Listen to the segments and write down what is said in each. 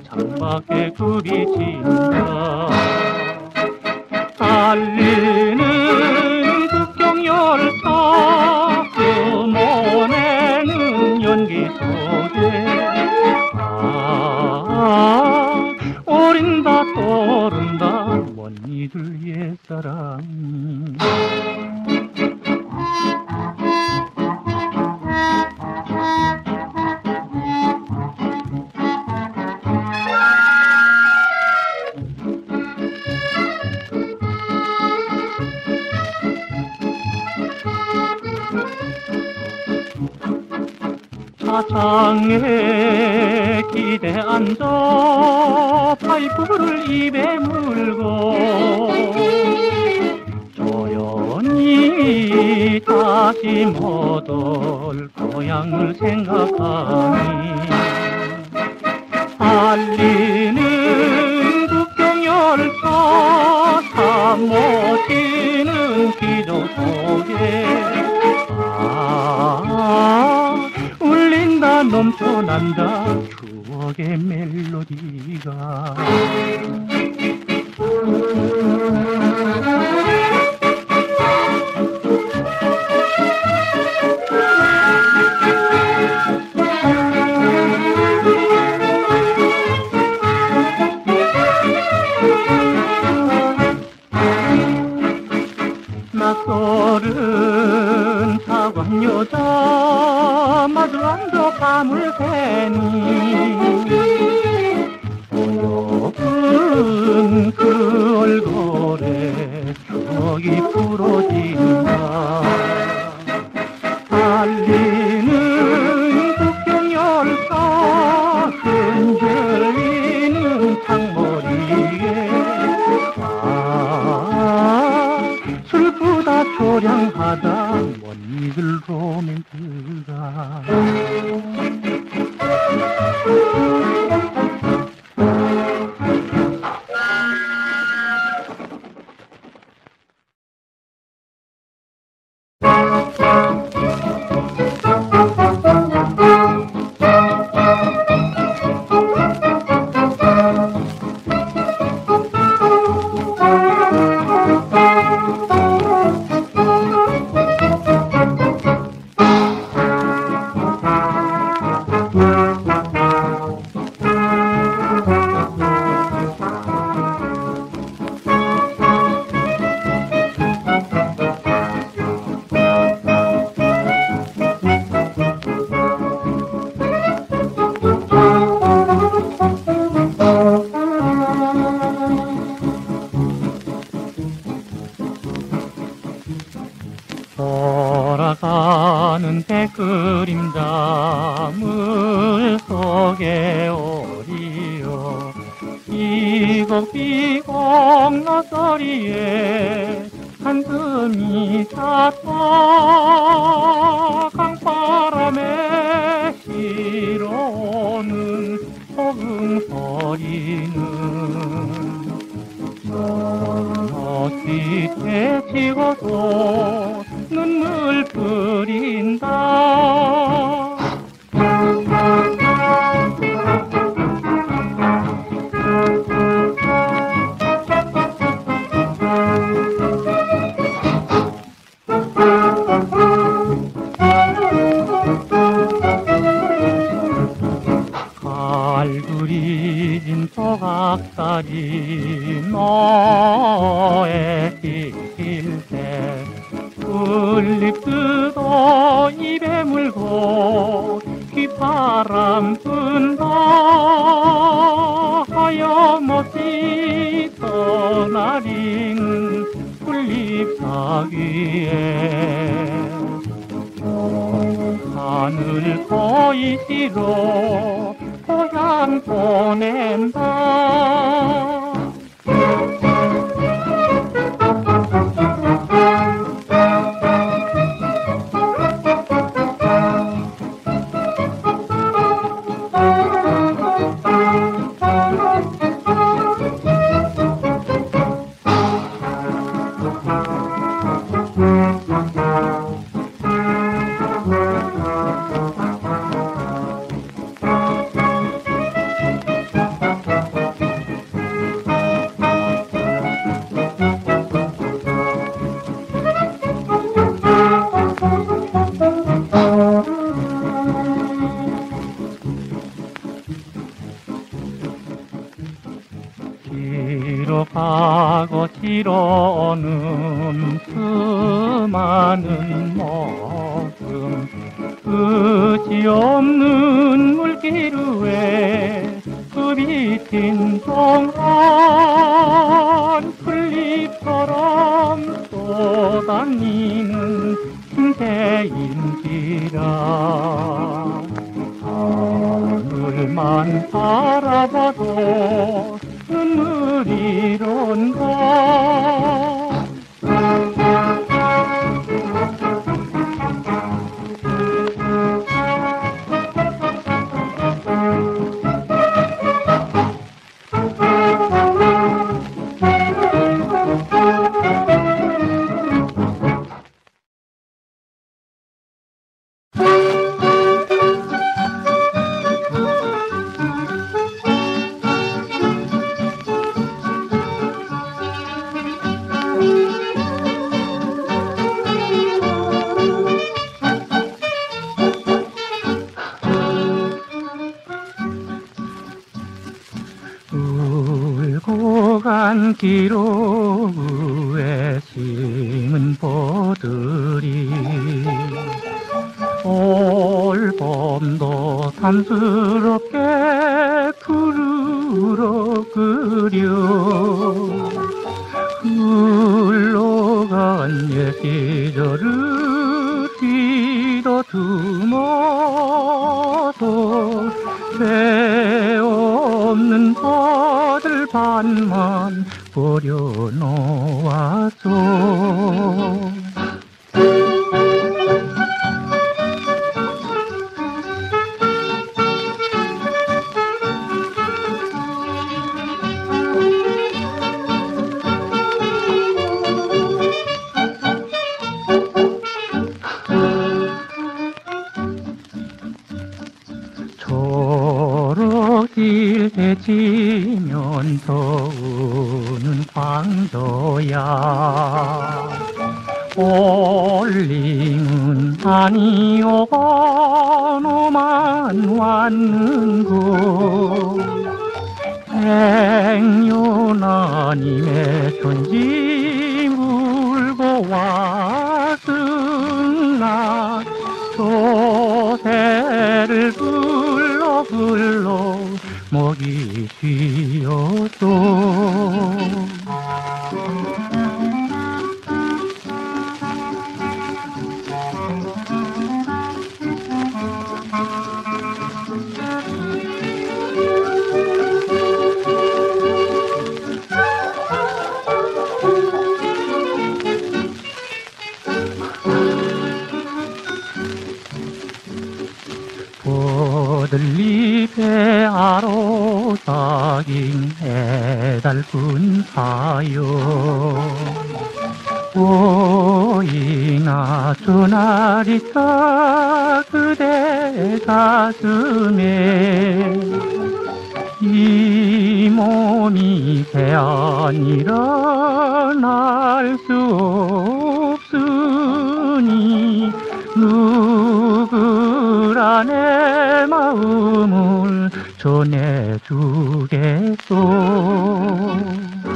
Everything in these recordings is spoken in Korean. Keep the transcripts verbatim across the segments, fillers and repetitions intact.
창밖에 불이 진다. 달리는 국경열차 뿜어내는 연기 속에 아 어린다 떠오른다 먼 이들 옛사랑이. 차창에 기대 앉아 파이프를 입에 물고 조용히 다시 못올 고향을 생각하니 달리는 국경열차 사모치는 기도 속에 아 울린다 넘쳐난다 추억의 멜로디가. 낯설은 사관 여자 마주 앉아 밤을 새니 어여쁜 그 얼굴에 추억이 부러진다. 달리는 국경열차 흔들리는 창머리에 아 슬프다 초량하다 먼 이들 로맨스가. 돌아가는 백그림자 물속에 오리요 비곡비곡 너서리에 한숨이 닿다 강바람에 실어오는 소금소리는 눈빛에 지고도 눈물 뿌린다. 갈구리진 조각다리 너의 힐때 풀잎들도 입에 물고 휘바람 분다 하염없이 떠나리는 풀잎 사귀에 하늘 보이시로 고향 보낸다. 지러 가고 지러는 수많은 목숨 끝이없는 물길 위에 그 비친 동안 풀잎처럼 쏟아니는 힘새인지라 하늘만 바라봐도 눈물이 런다. 울고 간 기록 위에 심은 보들이 올 봄도 탐스럽게 푸르러 그려 흘러간 옛 시절을 뒤도 드머도 배 없는 버들 반만 버려놓았소. 초록길 헤치면서 우는 광저야 올림은 아니오고 너만 왔는고 행여나님의 편지 물고 왔으나 조세를 불러 불러 목이 쉬었소. 들잎에 아로삭인 해달픈 사요 보이나 저날이다 그대 가슴에 이 몸이 새 아니라 날 수 없으니 누구라 내 마음을 전해주겠소.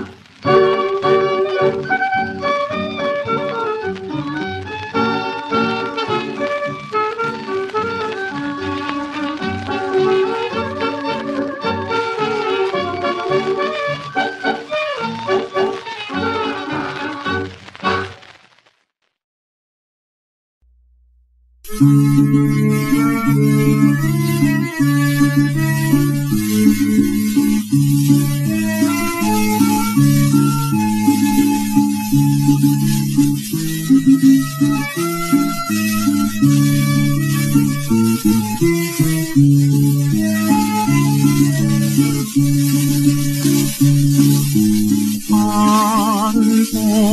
나를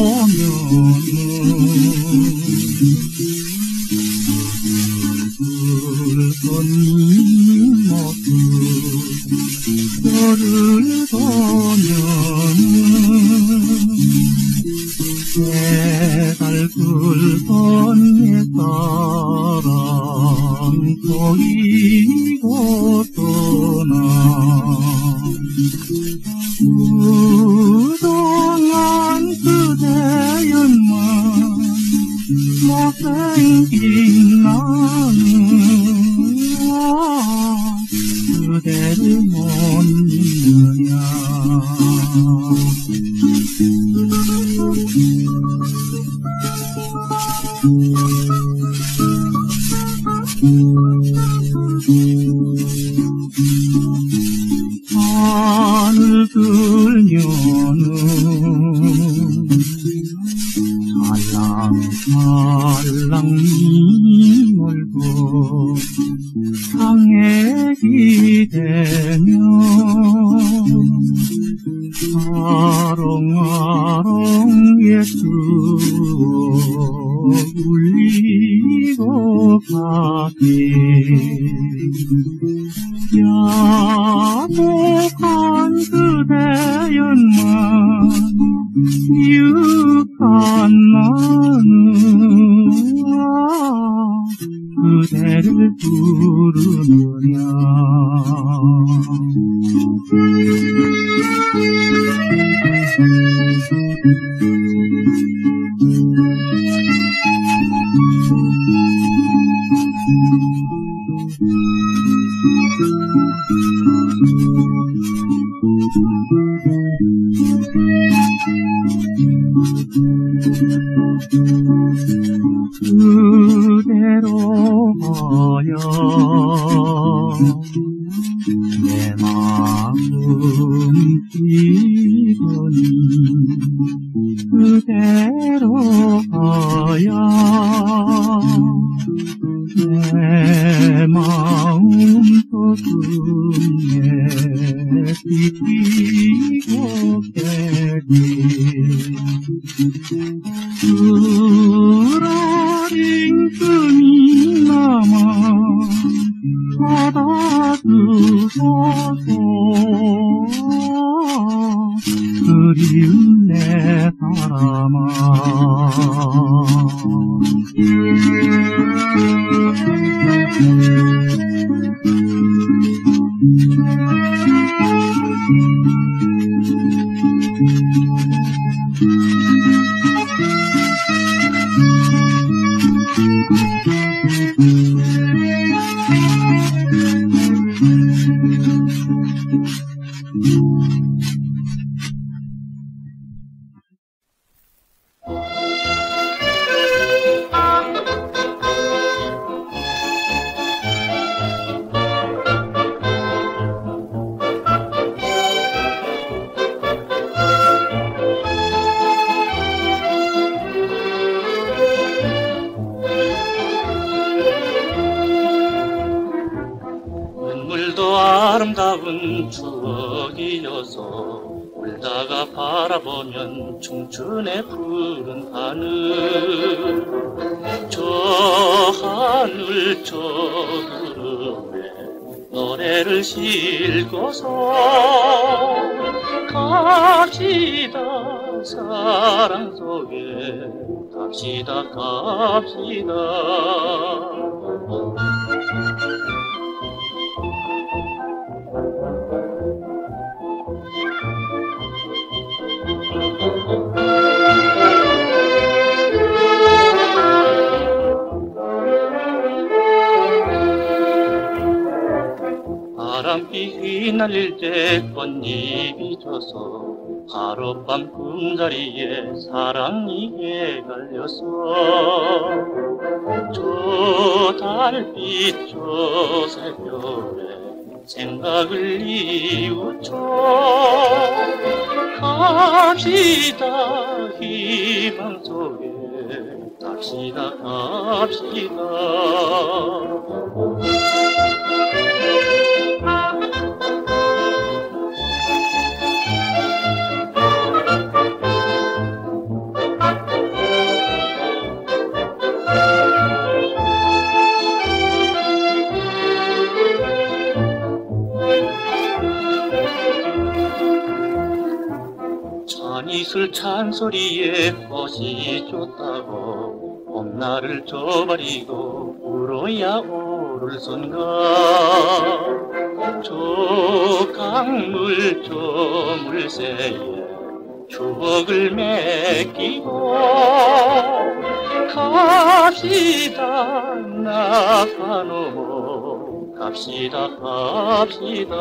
보면은 모습 너를 보면은 깨달을 뻔 옛사랑 보이고 떠나 그동안 그대였만 못생긴 나는 그대를 못 잊느냐. 하늘 들면은 살랑살랑 네 얼굴 상에 기대며 아롱아롱 예수 울리고 가게. 야속한 그대였만 유혹한 나는 그대를 부르느냐. 그대로 하여 내 마음 기분이 그대로 하여 내 마음 소중해 비비고 깨지. 그라린 끈이 남아 받아주소서. 그리운 내 사람아. 아름다운 추억이어서 울다가 바라보면 청춘의 푸른 하늘, 저 하늘 저 구름에 노래를 싣고서 갑시다 사랑 속에 갑시다 갑시다. 바람비 휘날릴 때 꽃잎이 져서 하룻밤 꿈자리에 사랑이 해갈려서 저 달빛 저 새벽에 생각을 뉘우쳐 갑시다 희망 속에 갑시다 갑시다. 찬이슬 찬소리에 꽃이 줬다고 봄날을 줘버리고 울어야 오를 순간 저 강물 저 물새에 추억을 맺기고 갑시다 나가노 갑시다 갑시다.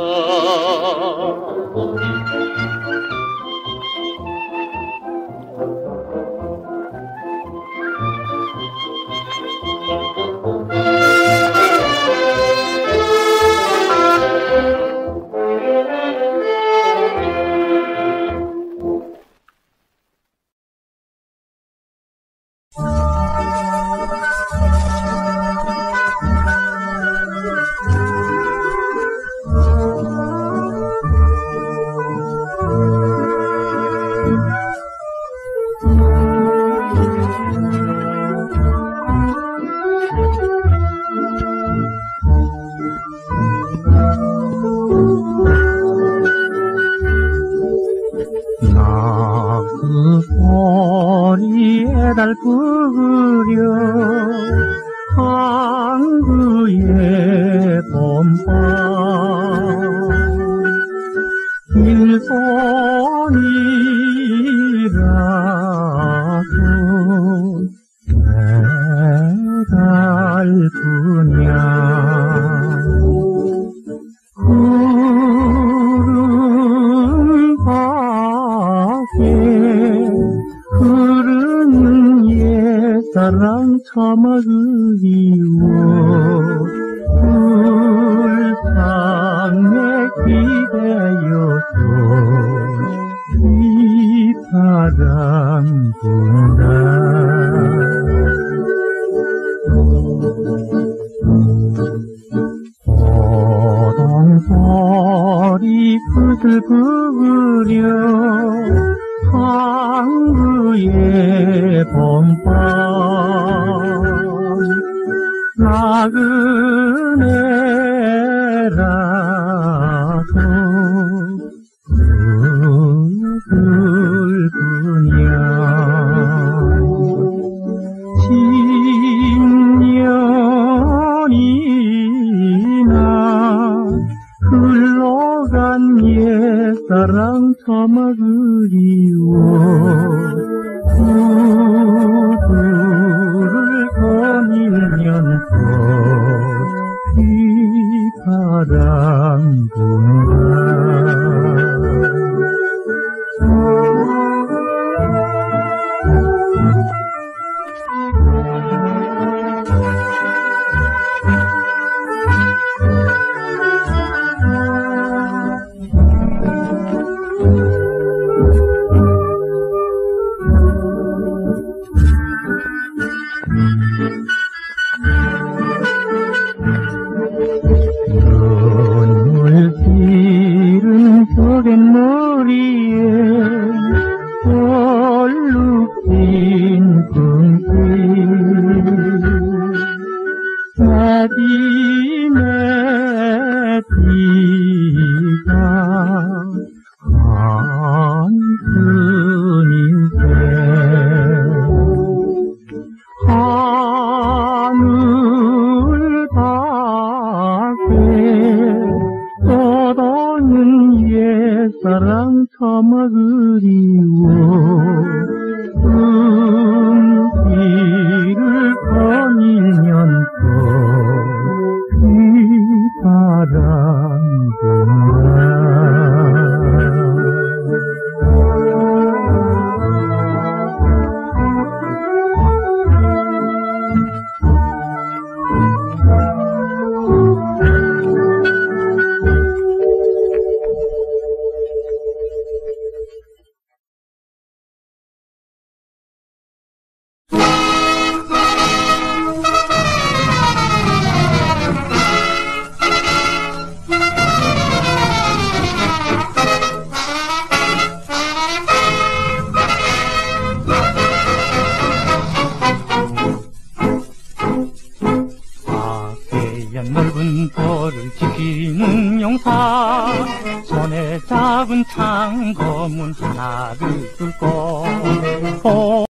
그 소리에 달 부그려 항구의 봄밤 일손이라도 배달뿐이야. 구름 밖에 흐르는 옛사랑 참아 그리워 불상에 기대어서 이 바람 분다. 소동소리 부들부려 항구의 봄밤 나그네라도 그들뿐이야. 십 년이나 흘러간 옛사랑 참아 그리워 구두를 거닐면서 이 바람 분다. 눈물길은 저갯머리에 얼룩진 꿈길 매디매디가 한푼인데 하늘 밖에 떠도는 옛사랑 참아 그리워 꿈길을 거닐면서 이 바람 분다. 넓은 벌을 지키는 용사 손에 작은 창검은 하나를 들고